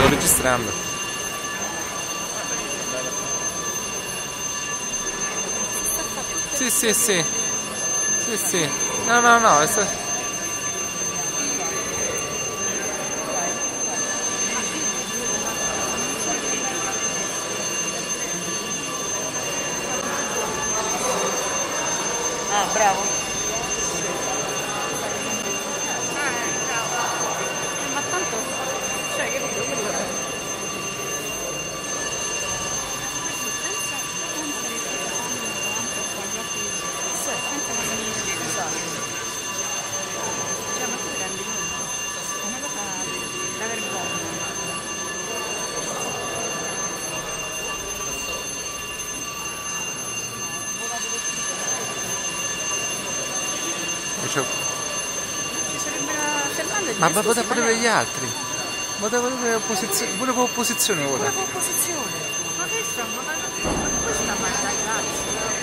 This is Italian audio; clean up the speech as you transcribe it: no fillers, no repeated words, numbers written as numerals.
sto registrando. Sì, sì, sì. Sì, sì. No, no, no. Ah, bravo. Ma tanto, cioè, che vedo, quello è. Pensa che mi scusate. Cioè, ma tu ti rendi conto? È una cosa da vergogna. Ci sarebbe la Fernanda e Ma dire, vota scusi, ma pure per lei gli altri. Vota pure per opposizione. Pure per opposizione pure vota. con opposizione. Ma che sta, ma questa è una ragazza.